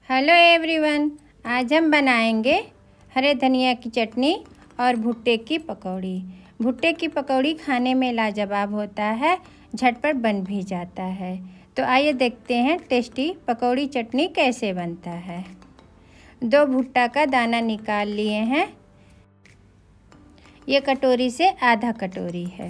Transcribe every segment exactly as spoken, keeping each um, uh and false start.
Hello everyone, आज हम बनाएंगे हरे धनिया की चटनी और भुट्टे की पकौड़ी। भुट्टे की पकौड़ी खाने में लाजवाब होता है, झटपट बन भी जाता है। तो आइए देखते हैं टेस्टी पकौड़ी चटनी कैसे बनता है। दो भुट्टा का दाना निकाल लिए हैं। ये कटोरी से आधा कटोरी है।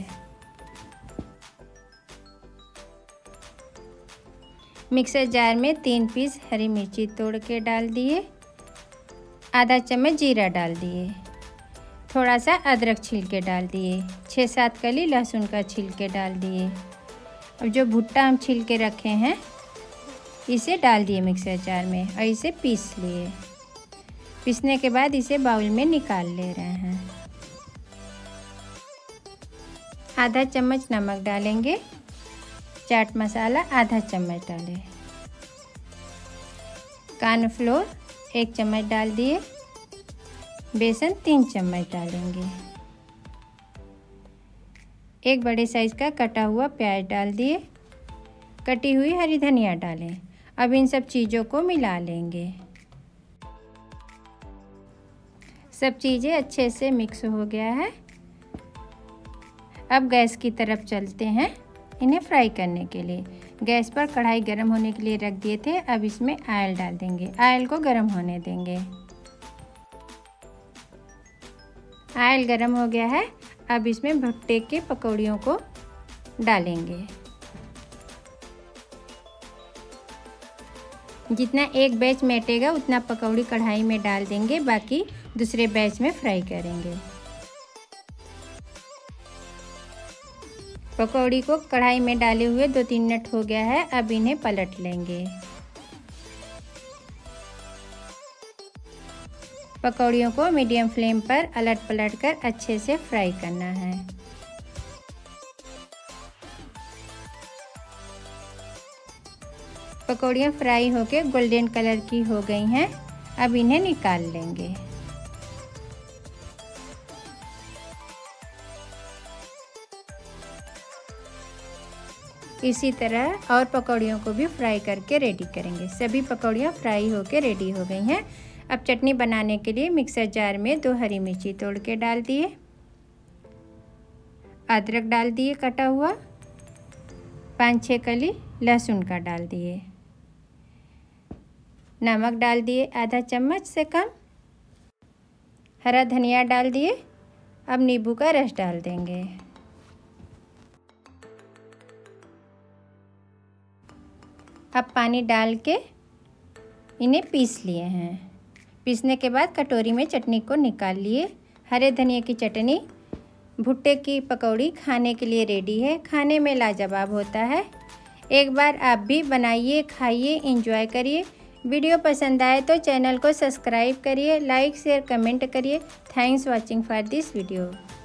मिक्सर जार में तीन पीस हरी मिर्ची तोड़ के डाल दिए। आधा चम्मच जीरा डाल दिए। थोड़ा सा अदरक छील के डाल दिए। छः सात कली लहसुन का छील के डाल दिए। अब जो भुट्टा हम छील के रखे हैं इसे डाल दिए मिक्सर जार में और इसे पीस लिए। पीसने के बाद इसे बाउल में निकाल ले रहे हैं। आधा चम्मच नमक डालेंगे। चाट मसाला आधा चम्मच डालें। कॉर्नफ्लोर एक चम्मच डाल दिए। बेसन तीन चम्मच डालेंगे। एक बड़े साइज का कटा हुआ प्याज डाल दिए। कटी हुई हरी धनिया डालें। अब इन सब चीज़ों को मिला लेंगे। सब चीज़ें अच्छे से मिक्स हो गया है। अब गैस की तरफ चलते हैं इन्हें फ्राई करने के लिए। गैस पर कढ़ाई गर्म होने के लिए रख दिए थे। अब इसमें ऑयल डाल देंगे। ऑयल को गर्म होने देंगे। ऑयल गर्म हो गया है। अब इसमें भुट्टे के पकौड़ियों को डालेंगे। जितना एक बैच मेटेगा उतना पकौड़ी कढ़ाई में डाल देंगे। बाकी दूसरे बैच में फ्राई करेंगे। पकौड़ी को कढ़ाई में डाले हुए दो तीन मिनट हो गया है। अब इन्हें पलट लेंगे। पकौड़ियों को मीडियम फ्लेम पर अलट पलट कर अच्छे से फ्राई करना है। पकौड़ियाँ फ्राई होके गोल्डन कलर की हो गई हैं। अब इन्हें निकाल लेंगे। इसी तरह और पकौड़ियों को भी फ्राई करके रेडी करेंगे। सभी पकौड़ियाँ फ्राई होके रेडी हो गई हैं। अब चटनी बनाने के लिए मिक्सर जार में दो हरी मिर्ची तोड़ के डाल दिए। अदरक डाल दिए कटा हुआ। पाँच छः कली लहसुन का डाल दिए। नमक डाल दिए आधा चम्मच से कम। हरा धनिया डाल दिए। अब नींबू का रस डाल देंगे। अब पानी डाल के इन्हें पीस लिए हैं। पीसने के बाद कटोरी में चटनी को निकाल लिए। हरे धनिया की चटनी भुट्टे की पकौड़ी खाने के लिए रेडी है। खाने में लाजवाब होता है। एक बार आप भी बनाइए, खाइए, एंजॉय करिए। वीडियो पसंद आए तो चैनल को सब्सक्राइब करिए, लाइक शेयर कमेंट करिए। Thanks watching for this video.